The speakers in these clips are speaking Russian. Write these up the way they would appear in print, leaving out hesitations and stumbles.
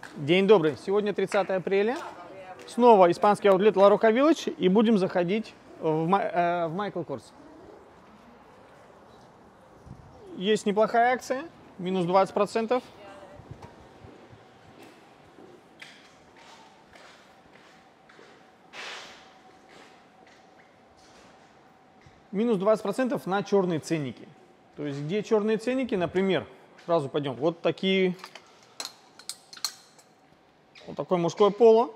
День добрый. Сегодня 30 апреля. Снова испанский аутлет La Roca Village. И будем заходить в Michael Kors. Есть неплохая акция. Минус 20%. Минус 20% на черные ценники. То есть где черные ценники, например, сразу пойдем. Вот такие. Вот такое мужское поло.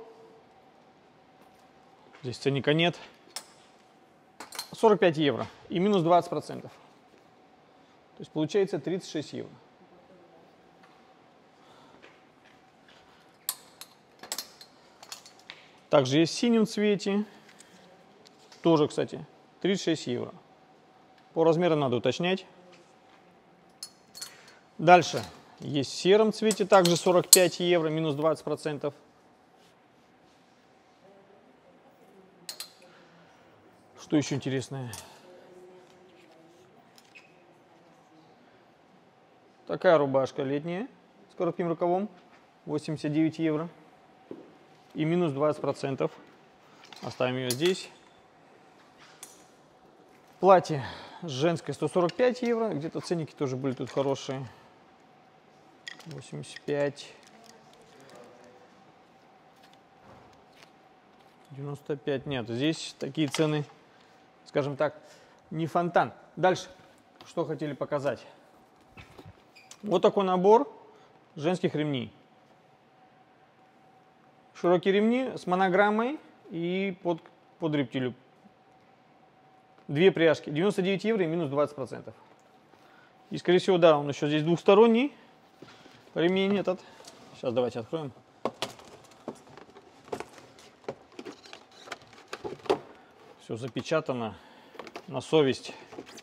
Здесь ценника нет. 45 евро и минус 20%. То есть получается 36 евро. Также есть в синем цвете. Тоже, кстати, 36 евро. По размеру надо уточнять. Дальше есть в сером цвете, также 45 евро, минус 20%. Что еще интересное? Такая рубашка летняя с коротким рукавом, 89 евро и минус 20%. Оставим ее здесь. Платье женское 145 евро, где-то ценники тоже были тут хорошие. 85, 95, нет, здесь такие цены, скажем так, не фонтан. Дальше, что хотели показать. Вот такой набор женских ремней. Широкие ремни с монограммой и под рептилию. Две пряжки, 99 евро и минус 20%. И, скорее всего, да, он еще здесь двухсторонний. Ремень этот. Сейчас давайте откроем. Все запечатано на совесть.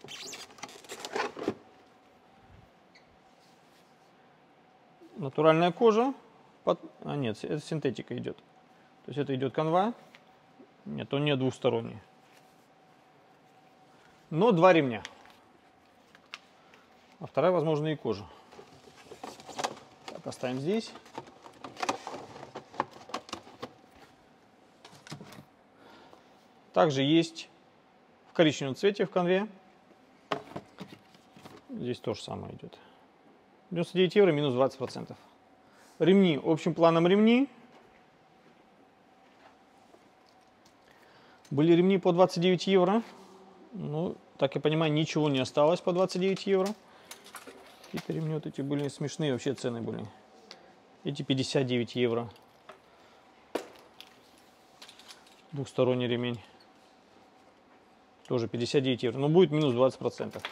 Натуральная кожа. А нет, это синтетика идет. То есть это идет канва. Нет, он не двухсторонний. Но два ремня. А вторая, возможно, и кожа. Так, оставим здесь. Также есть в коричневом цвете в конве. Здесь то же самое идет. 99 евро, минус 20%. Ремни, общим планом ремни. Были ремни по 29 евро. Ну, так я понимаю, ничего не осталось по 29 евро. Какие-то ремни вот эти были смешные, вообще цены были. Эти 59 евро. Двухсторонний ремень. Тоже 59 евро. Но будет минус 20%.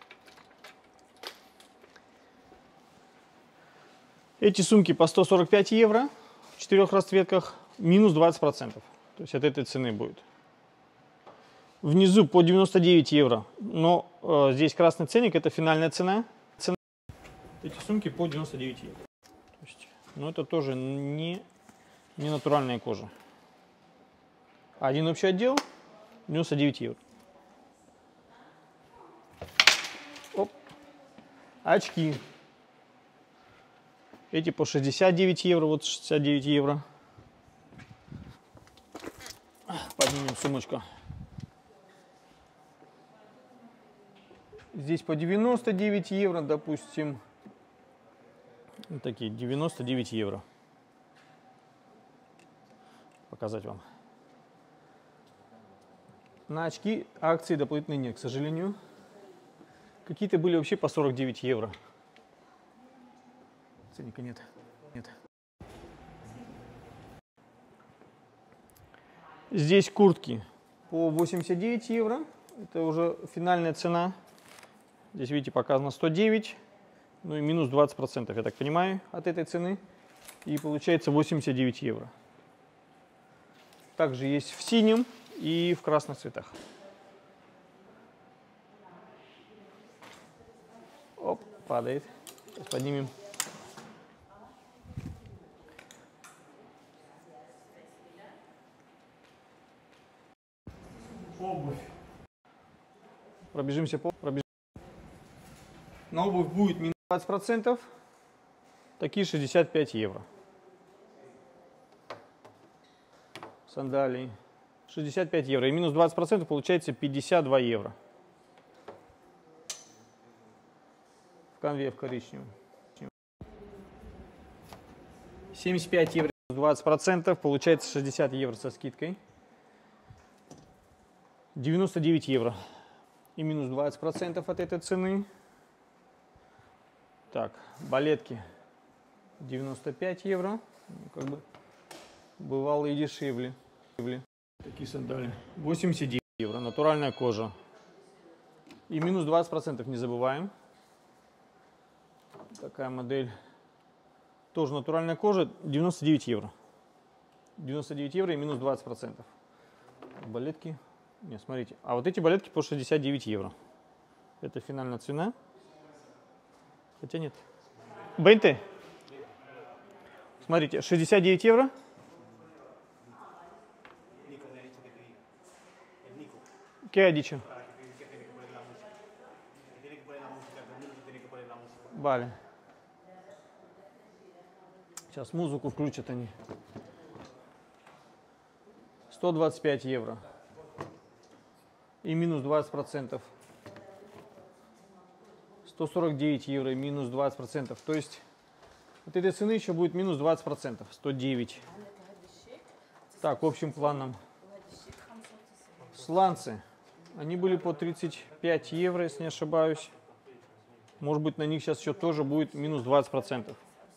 Эти сумки по 145 евро. В 4 расцветках. Минус 20%. То есть от этой цены будет. Внизу по 99 евро. Но здесь красный ценник. Это финальная цена. Эти сумки по 99 евро. То есть, но это тоже не натуральная кожа. Один общий отдел 99 евро. Оп. Очки. Эти по 69 евро. Вот 69 евро. Поднимем сумочку. Здесь по 99 евро, допустим. Вот такие 99 евро. Показать вам. На очки акции дополнительные нет, к сожалению. Какие-то были вообще по 49 евро. Ценника нет. Здесь куртки по 89 евро. Это уже финальная цена. Здесь, видите, показано 109. Ну и минус 20%, я так понимаю, от этой цены. И получается 89 евро. Также есть в синем и в красных цветах. Оп, падает. Сейчас поднимем. Обувь. Пробежимся по... На обувь будет минус 20%. Такие 65 евро. сандалии 65 евро. И минус 20% получается 52 евро. В конве в коричневом. 75 евро минус 20%, получается 60 евро со скидкой. 99 евро. И минус 20% от этой цены. Так, балетки 95 евро. Как бы бывало и дешевле. Такие сандали. 89 евро. Натуральная кожа. И минус 20% не забываем. Такая модель. Тоже натуральная кожа. 99 евро. 99 евро и минус 20%. Балетки. Нет, смотрите. А вот эти балетки по 69 евро. Это финальная цена. Хотя нет. Бенте. Смотрите, 69 евро. ¿Qué ha dicho? Vale. Сейчас музыку включат они. 125 евро. И минус 20%. 149 евро и минус 20%. То есть от этой цены еще будет минус 20%. 109. Так, общим планом. Сланцы. Они были по 35 евро, если не ошибаюсь. Может быть, на них сейчас еще тоже будет минус 20%.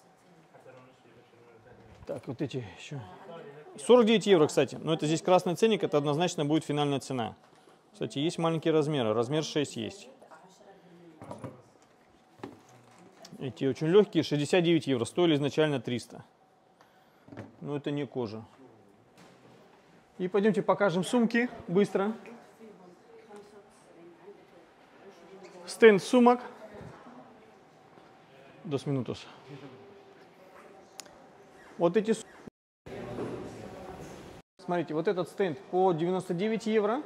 Так, вот эти еще. 49 евро, кстати. Но это здесь красный ценник, это однозначно будет финальная цена. Кстати, есть маленькие размеры. Размер 6 есть. Эти очень легкие, 69 евро. Стоили изначально 300. Но это не кожа. И пойдемте покажем сумки быстро. Стенд сумок. 2 минуты. Вот эти сумки. Смотрите, вот этот стенд по 99 евро.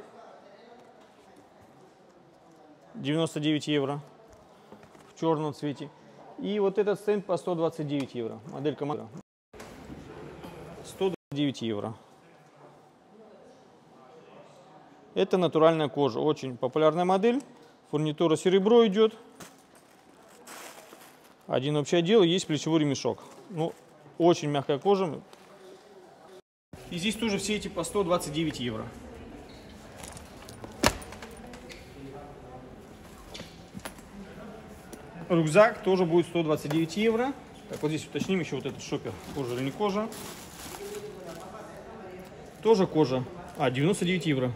99 евро в черном цвете. И вот этот стенд по 129 евро. Моделька 129 евро. Это натуральная кожа. Очень популярная модель. Фурнитура серебро идет. Один общий отдел, есть плечевой ремешок. Ну, очень мягкая кожа. И здесь тоже все эти по 129 евро. Рюкзак тоже будет 129 евро. Так, вот здесь уточним еще вот этот шопер. Кожа или не кожа. Тоже кожа. 99 евро.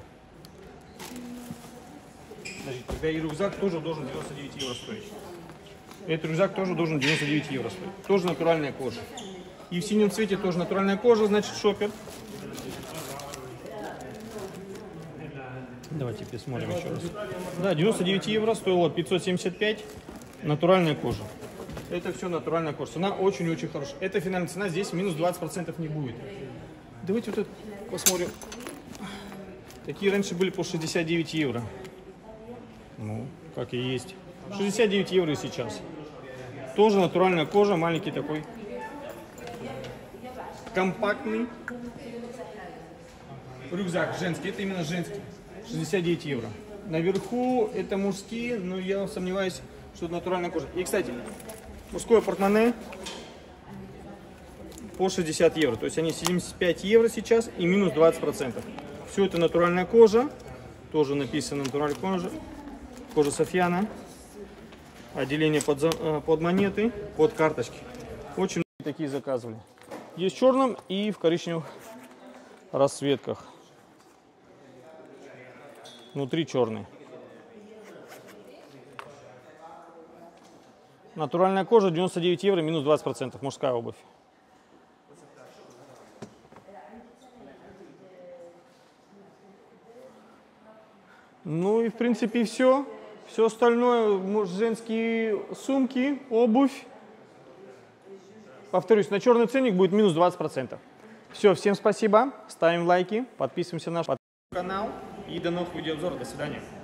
Значит, тогда и рюкзак тоже должен 99 евро стоить. Этот рюкзак тоже должен 99 евро стоить. Тоже натуральная кожа. И в синем цвете тоже натуральная кожа, значит шопер. Давайте посмотрим еще раз. Да, 99 евро, стоило 575. Натуральная кожа. Это все натуральная кожа. Цена очень-очень хорошая. Это финальная цена, здесь минус 20% не будет. Давайте вот это посмотрим. Такие раньше были по 69 евро. Ну, как и есть. 69 евро и сейчас. Тоже натуральная кожа, маленький такой. Компактный. Рюкзак женский, это именно женский. 69 евро. Наверху это мужские, но я сомневаюсь, что это натуральная кожа. И, кстати, мужское портмоне по 60 евро. То есть они 75 евро сейчас и минус 20%. Все это натуральная кожа. Тоже написано натуральная кожа. Кожа Софьяна. Отделение под монеты, под карточки. Очень многие такие заказывали. Есть в черном и в коричневых расцветках. Внутри черный. Натуральная кожа 99 евро, минус 20%. Мужская обувь. Ну и в принципе все. Все остальное, женские сумки, обувь. Повторюсь, на черный ценник будет минус 20%. Все, всем спасибо. Ставим лайки, подписываемся на наш канал. И до новых видеообзоров. До свидания.